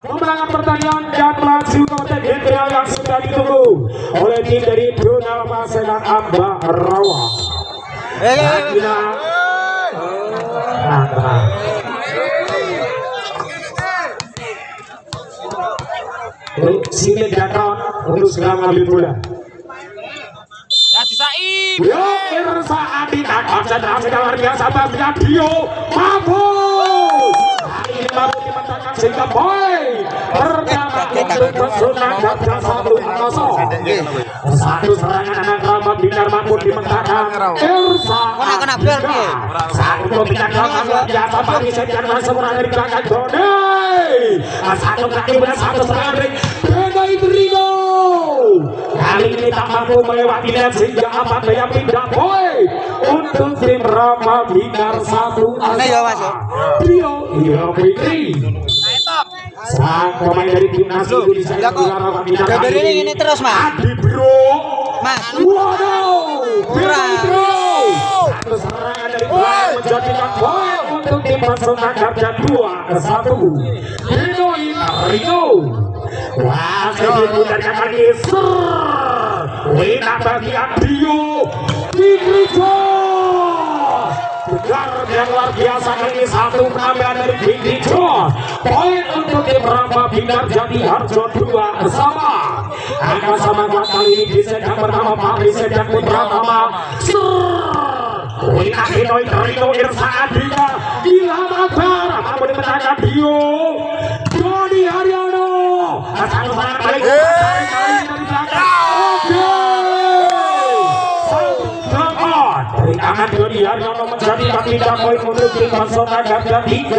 Pemenangan pertandingan dan maju ke pertandingan final yang sudah ditunggu oleh tim dari Donal Masekan Amba Rawa. Sini datang untuk segera mengambil bola. Ya disain. Yo Irsa Adita konsentrasi luar biasa bagian Dio mampu. Ini mampu dimenangkan sehingga boy pertama untuk Pesona Gajah 1-0. Satu serangan anak Rama Binar mampu dimenangkan Irsa Adita. Satu pembicaraan luar biasa bagi Setian masuk dari belakang Doni. Satu kaki benar satu serangan dari Benai Brino. Kali ini tak mampu melewati net sehingga apa daya pindah poin untuk tim Rama Binar 1. Trio Fikri. Sang pemain dari timnas Indonesia Rama Binar ini terus mas. Adi Bro. Mas. Waduh. Bro. Satu serangan dari belakang menjadikan poin untuk tim Pesona Gajah 2-1. Rino. Wah, sedikit dari kali Wina bagian Dio Fikri Jos. Tegar yang luar biasa kali ini satu penambahan dari Fikri Jos. Poin untuk tim Rama Binar Jati Harjo 2 sama. Angka sama kuat kali ini di set yang pertama Pak set yang pertama. Wina Rino Irsa Adita Ilham Akbar mampu dimenangkan Dio Doni Haryono. Satu serangan balik dari belakang. Oke. Satu block dari tangan Doni Haryono menjadi tidak poin untuk tim Pesona Gajah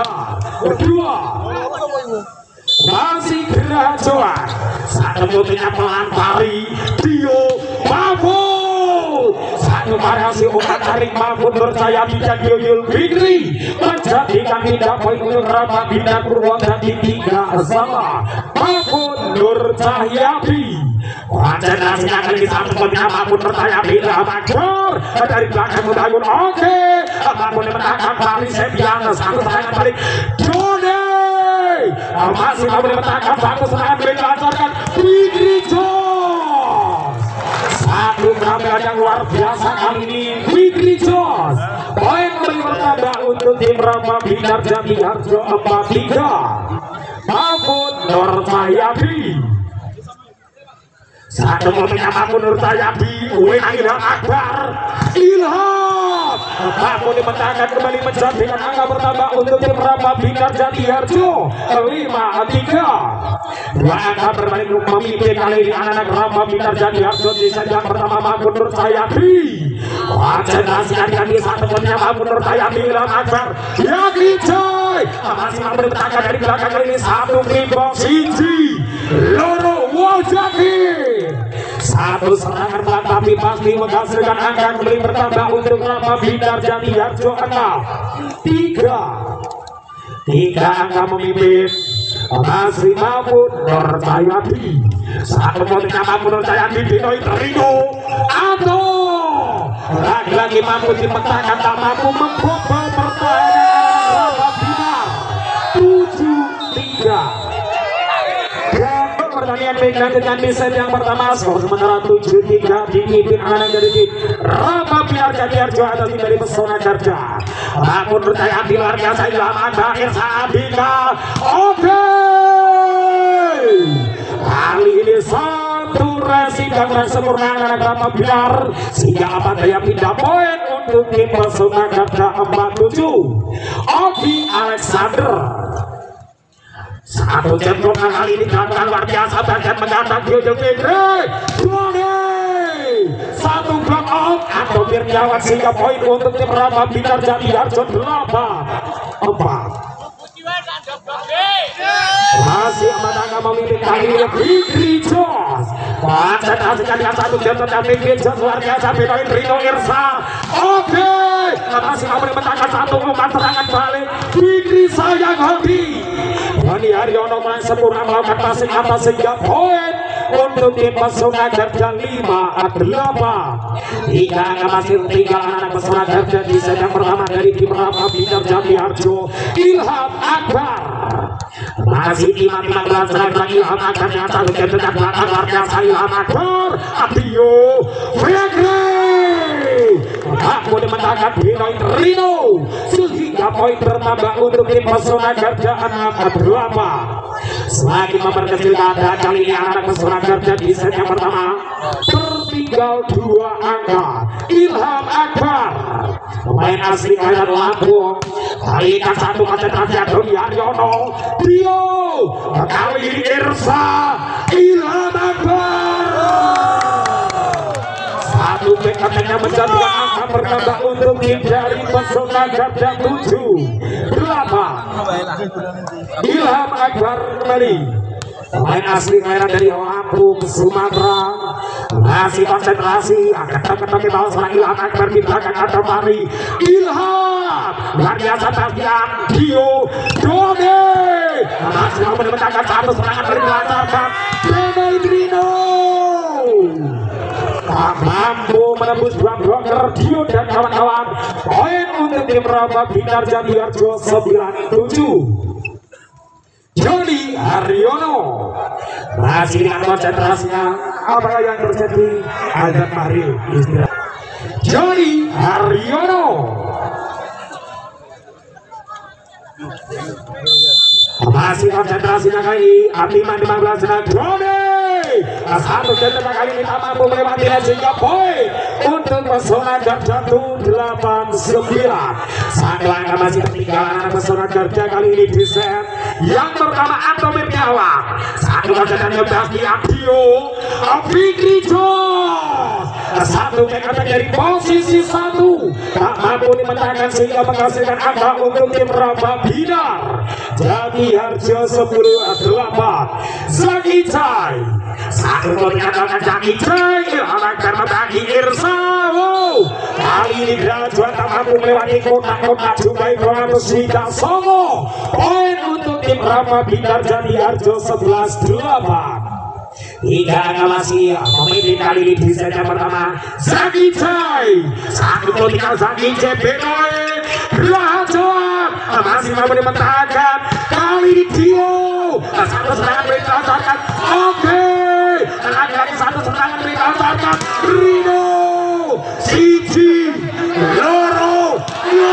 3-2. Masih Gerah Joan. Satu multinya melantari Dio Mahmud. Satu variasi umpan tarik Mahmud percaya tidak Dio Fikri menjadikan tidak poin untuk Rama Binar Purwodadi 3-sama. Mahmud Nur Cahyadi. Konsentrasinya kali satu multinya Mahmud percaya bila Magor dari belakang Mutayun. Oke. Mahmud menangkan kali Sebian. Satu serangan balik Doni. Masih mau dimenangkan satu serangan dilancarkan Fikri Jos. Satu penampilan yang luar biasa kali ini Fikri Jos. Poin bertambah untuk tim Rama Binar Jati Harjo 4-3. Mahmud Nur Cahyadi. Satu momennya Mahmud Nur Cahyadi. Ilham Akbar. Ilham Mahmud dimenangkan kembali menjadikan angka bertambah untuk tim Rama Binar Jati Harjo 5-3. Dua angka berbalik memimpin kali ini anak-anak Rama Binar Jati Harjo di set yang pertama Mahmud Nur Cahyadi. Konsentrasi kali satu poinnya Mahmud Nur Cahyadi. Ilham Akbar Yakni Joy masih mampu dimenangkan dari belakang kali ini satu kickbox Sinji Loro Wojaki. Satu serangan pelan tapi pasti menghasilkan angka kembali bertambah untuk Rama Binar Jati Harjo 6-3 angka memimpin masih Mahmud Nur Cahyadi. Satu poinnya Mahmud Nur Cahyadi Dino Rino atau lagi-lagi mampu dimenangkan tak mampu membobol pertahanan Rama Binar 7-3. Pertandingan dilanjutkan di set yang pertama skor sementara 7-3 dipimpin anak dari tim Rama Binar Jati Harjo atas tim dari Pesona Gajah. Mahmud Nur Cahyadi luar biasa Ilham Akbar Irsa Adita. Oke. Kali ini satu racing dan sempurna anak Rama Binar sehingga apa daya pindah poin untuk tim Pesona Gajah 47. Oki Alexander. Satu jempol kali ini dilakukan luar biasa bagian menantang Dio Fikri. Satu block out atau Firdawan sehingga poin untuk tim Rama Binar Jati Harjo 8-4. Masih menangkan memimpin kali ini Fikri Jos. Konsentrasikan yang satu jempol dan Fikri Jos luar biasa bedain Rino Irsa. Oke. Masih mau menangkan satu umpan serangan balik Fikri sayang hati. Doni Haryono mulai sempurna melakukan passing atas sehingga poin untuk tim Pesona Garda 5-8. Hingga masih tinggal anak Pesona Garda di set yang pertama dari tim Rama Binar Jati Harjo, Ilham Akbar. Masih timang-timang belas Ilham Akbar yang satu game tetap belakang luar biasa Ilham Akbar. Adio Fegri aku dimenangkan Binoy Rino sehingga poin bertambah untuk tim Pesona Garda 6-8. Semakin memperkecil keadaan kali ini anak Pesona Garda di set yang pertama tertinggal 2 angka. Ilham Akbar pemain asli Kairat Lampung kali ini satu konsentrasi Doni Haryono Dio kali ini Irsa Ilham Akbar satu back-up-nya menjadikan angka bertambah untuk tim dari Pesona Garda 7-8. Ilham Akbar kembali pemain asli Kairat dari Lampung Sumatera masih konsentrasi akan terketemu bawah seorang Ilham Akbar di belakang ada Mari Ilham luar biasa tagihan Dio Dode masih mau menemukan satu serangan dari melancarkan Benoy Grino tak mampu menembus 2 blocker Dio dan kawan-kawan. Poin untuk tim Rama Binar Jati Harjo 9-7. Joni Haryono masih dengan konsentrasinya. Apa yang terjadi? Azan Mahril istirahat. Joni Haryono masih konsentrasinya kali Atiman 15 dan Joni satu jendela kali ini tak mampu melewati sehingga poin untuk Pesona Garda 8-9. Saat langkah masih ketinggalan anak Pesona Garda kali ini di set yang pertama atau Mirniawan satu konsentrasi ngebahas di Adio Fikri Jos satu back-up dari posisi 1 tak mampu dimenangkan sehingga menghasilkan angka untuk tim Rama Binar Jati Harjo 10-8. Zaki Chai satu gol diandalkan Zaki Chai Ilham Akbar membagi Irsa kali ini Grajuan tak mampu melewati kotak-kotak Jumai Kronos Wida Songo. Poin untuk tim Rama Binar Jati Harjo 11-8. Hingga masih memimpin kali ini di set yang pertama Zaki Chai satu gol tinggal Zaki Chai Benoy Grajuan masih mampu dimentahkan kali ini Dio satu serangan dilancarkan lagi satu serangan dilancarkan Rino Siji Loro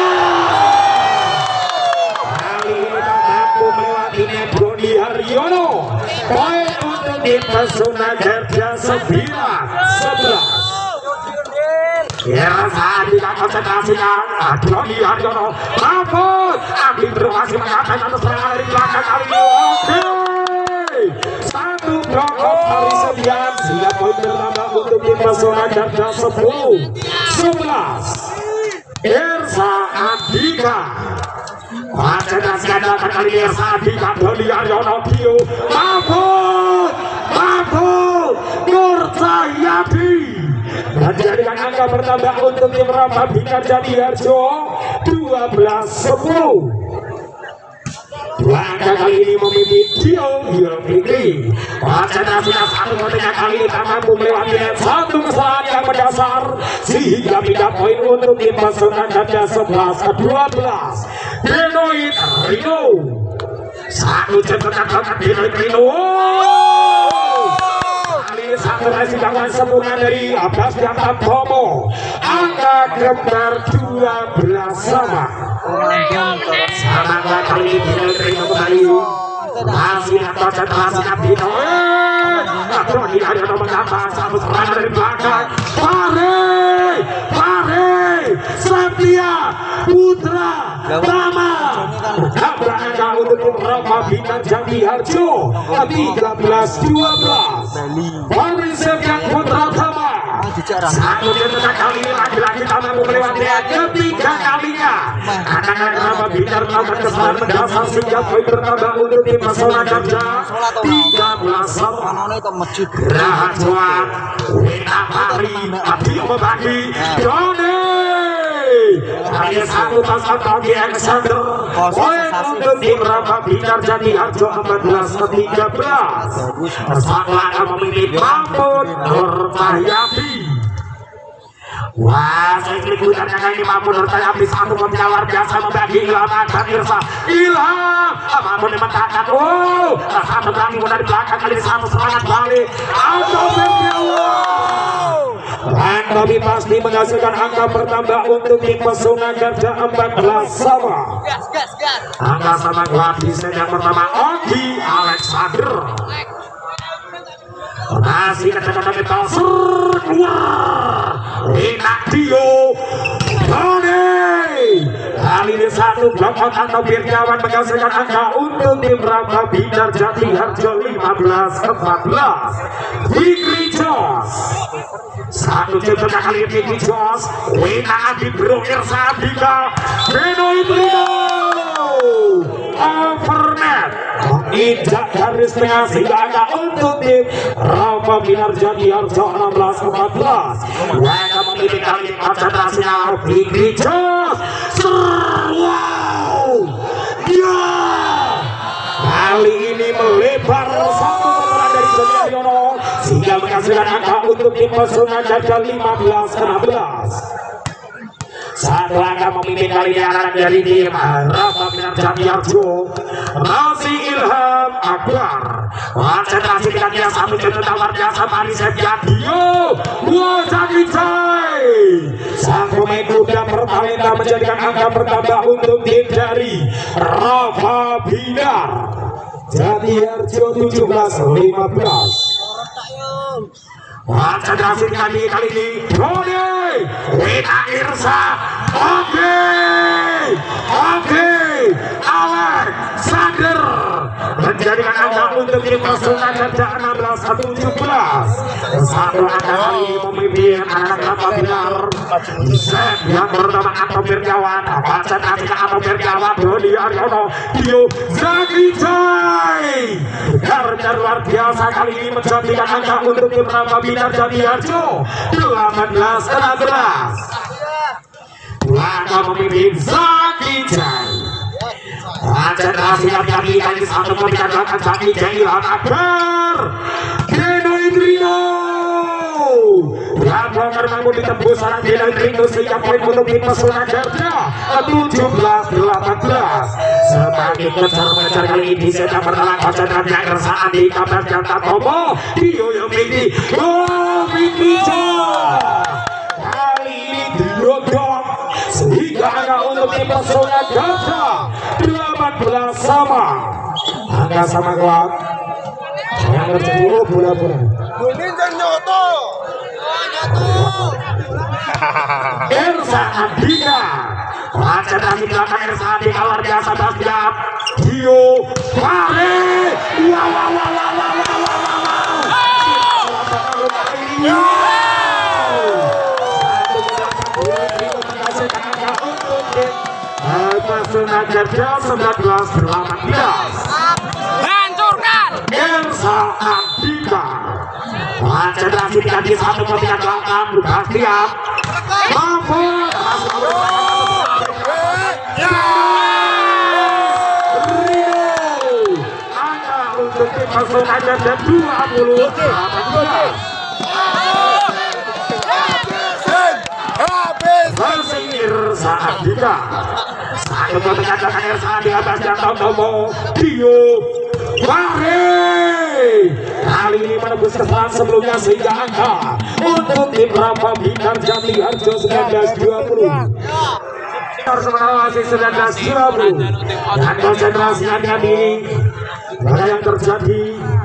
kali ini tak mampu melewatinya Doni Haryono. Poin untuk tim Pesona Garda 9-11. Ya saat tidak konsentrasinya Doni Haryono mampus Abdi berhasil mengatakan satu serangan dari belakang kali ini. Satu blok dari sekian sehingga poin bertambah untuk tim Pesona Garda 10-11. Irsa Andika konsentrasi adakan kali ini Irsa Andika Doni Haryono Dio mampus Nur Cahyadi menjadikan angka bertambah untuk tim Rama Binar Jati Harjo 12-10. Dua angka kali ini memimpin Dio Fikri. Konsentrasinya satu ketika kali ini tak mampu melewati satu kesalahan yang mendasar sehingga pindah poin untuk tim Pesona Garda 11-12. Benoy Rino satu jam tetap Benoy Rino satu nasi kawan sempurna dari Abbas Diantar Tomo. Angka gemar 12 sama kali ini Binoy kembali masih konsentrasi Binoy Doni Haryono menambah satu serangan dari belakang Fahri Satya Putra Rama angka untuk tim Rama Binar Jati Harjo 13-12. Fahri Satya Putra Rama satu jendela kali ini lagi-lagi tak mampu melewati ketiga kalinya. Anak-anak Rama Binar melakukan kesalahan mendasar sehingga poin bertambah untuk tim Pesona Garda 13-11. Grajuan Wina Mari Adio membagi Doni hanya satu pasang bagi Alexander. Poin untuk tim Rama Binar Jati Harjo 14-13. Sang laga memimpin Mahmud Nur Cahyadi. Wah, saya klik bukannya ini Mahmud Nur Cahyadi satu luar biasa membagi Ilham dan Irsa. Ilham, Mahmud memenangkan. Oh, satu kali dari belakang kali satu serangan balik. Auto dan kami pasti menghasilkan angka bertambah untuk tim Pesona Garda 14 sama. Angka sama di set yang pertama Ogi Alexander. Masih kata-kata kita keluar Inadio Tony. Kali ini satu blok out atau Firdawan menghasilkan angka untuk tim Rama Binar Jati Harjo 15-14. Fikri Jos satu jemput kali ini Fikri Jos. Wina Adi Bro Irsa Andika Beno Ibrino overnet menginjak garis tengah sehingga angka untuk tim Rama Binar Jati Harjo 16-14. Mereka memiliki kali ini konsentrasinya Fikri Jos. Wow, ya, kali ini melebar satu meteran dari Sodiaryono sehingga menghasilkan angka untuk tim Pesona Garda 15-16. Satu angka memimpin kali ini anak dari tim Rama Binar Jati Harjo masih Ilham Akbar. Konsentrasi tidak biasa satu jemput luar biasa Mari Septiadio Wajaki Jai. Sang pemain muda bertalenta menjadikan angka bertambah untuk tim dari Rama Binar Jati Harjo 17-15. Konsentrasi kali ini Tony Wina Irsa Oke Alexander menjadikan angka untuk tim Pesona Garda 16-17. Satu angka kali ini memimpin anak Rama Binar. Set yang pertama atau Firdawan konsentrasi atau Firdawan Doni Aryono Dio Zaki Jai. Karena luar biasa kali ini menjadikan angka untuk tim Rama Binar Jati Harjo 18-16. Langkah memimpin Zaki Jai. Konsentrasi kali ini satu pemilihan belakang Zaki Jai Ilham Akbar Beno Ibrino. Belakang namun ditembus sarang Beno Ibrino sehingga poin untuk tim Pesona Garda 17-18. Semakin kejar mengejar kali ini di set yang pertama konsentrasi Irsa Andika Berjanta Tomo Dio Yomini kali ini diodok sehingga angka untuk tim Pesona Garda 18 sama. Angka sama kuat yang terjadi bola-bola Irsa Andika. Konsentrasi belakang Irsa Andika luar biasa Bastian Dio Fare. Pesona Garda 19-18. Hancurkan Irsa Andika. Konsentrasi tidak di satu pemilihan belakang Bastian Mahmud angka untuk tim Pesona Garda 20-18. Versi Irsa Andika. Satu mengajarkan Irsa Andika Bastian Tomo Dio Fare. Kali ini menembus kesalahan sebelumnya sehingga angka untuk tim Rama Binar Jati Harjo 19-20. Harus mengawasi 19-20 dan konsentrasi hati-hati. Apa yang terjadi?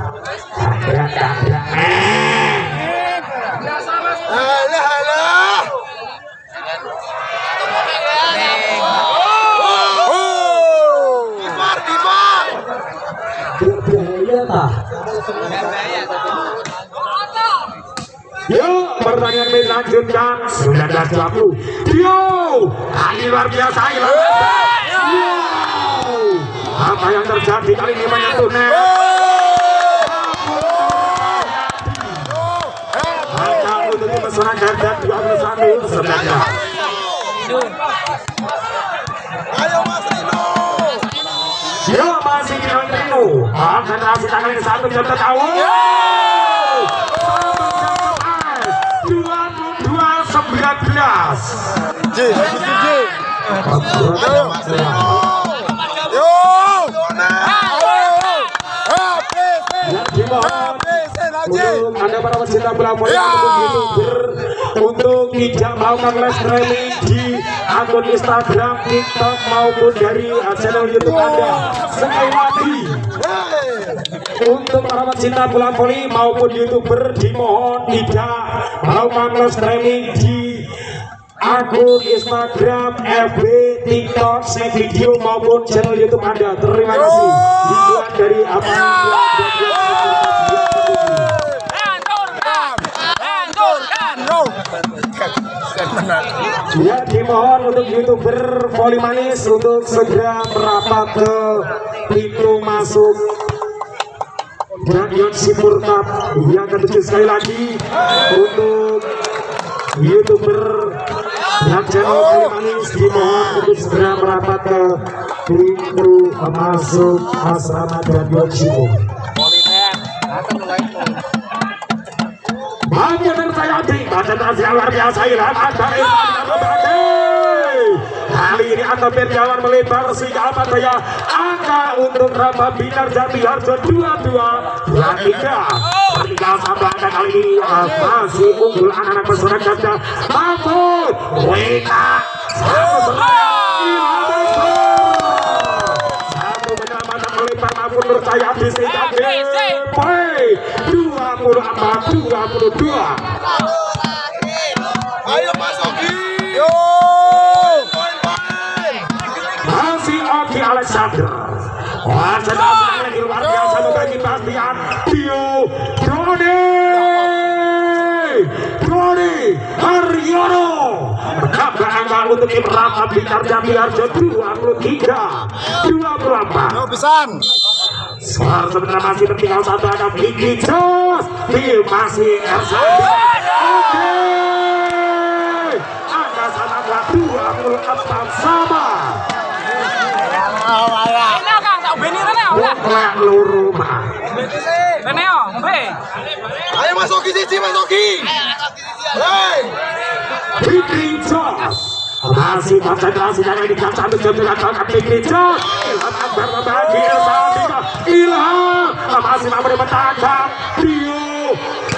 Yuk, pertandingan dilanjutkan 19-20. Yo, kali luar biasa apa yang terjadi kali ini menyentuh net. Angka untuk Pesona Garda 21-19. konsentrasi tangan ini satu jam tertawa 22-19 Anda para pecinta bola voli untuk tidak melakukan live streaming di akun Instagram, TikTok maupun dari channel YouTube Anda. Sekali lagi untuk para pecinta bola voli maupun YouTuber dimohon tidak melakukan live streaming di akun Instagram, FB, TikTok, share video maupun channel YouTube Anda. Terima kasih. Dibuat dari apa ya, dimohon untuk YouTuber voli manis untuk segera merapat ke pintu masuk Grand Sipur Cup yang ketujuh. Sekali lagi untuk YouTuber dan channel voli manis dimohon untuk segera merapat ke pintu masuk asrama Grand Sipur. Konsentrasi yang luar biasa Ilham Akbar kali ini angka berjalan melebar sehingga apa daya angka untuk Rama Binar Jati Harjo 22-23 pertikaian sampai angka kali ini masih unggul anak-anak pesona gajah Mahmud Weka satu menyelamatkan melebar Mahmud Nurcaya di sehingga poin 24-22. Ayo Mas Ogi. Yo. Masih Ogi Alexander. Wah, sedang luar biasa membagi pastian. Doni Haryono menambah angka untuk tim Rama Binar Jati Harjo 23-24. Yo pisan. Skor sebenarnya masih tertinggal satu angka. Vicky Jos masih Ersandi. Oke. 24 sama. Ini Kang, tak beni rene ora. Wah, loro mah. Rene yo, ngombe. Ayo Mas Ogi siji Mas Ogi. Hei. Vicky Jos masih konsentrasi karena ini kan satu jam dengan tangkap Vicky Jos. Ilham Akbar membagi Ersandi. Ilham masih mampu menangkap Dio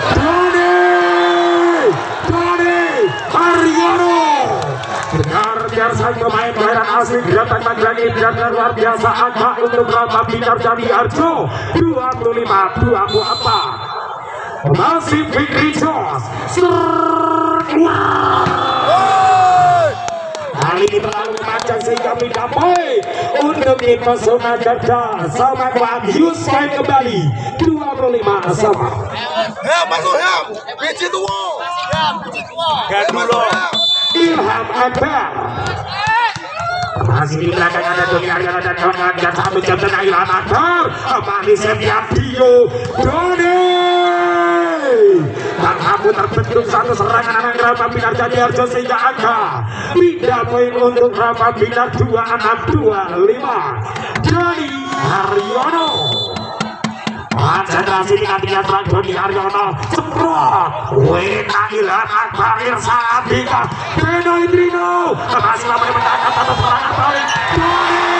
Doni Haryono. Benar biasa pemain daerah asli Geratak Magelang ini benar luar biasa angka untuk Rama Binar Jati Harjo 25-24. Masih Fikri Jos kali ini terlalu panjang sehingga pindah poin untuk tim pesona gajah sama Wahyu Sky kembali 25 sama. Ya masuk ya. Biji tuwo. Gadulo Ilham Akbar masih di belakang ada Doni Haryono dan kawan-kawan dan satu jam tengah Ilham Akbar masih setiap Dio Doni dan kamu terbentuk satu serangan anak Rama Binar Jati Harjo sehingga angka pindah poin untuk Rama Binar 26-25. Doni Haryono konsentrasi dengan dia serang Doni Haryono semprot Wena Ilham Akbar Irsandika Beno Indrino masih lama menangkap satu serangan balik Doni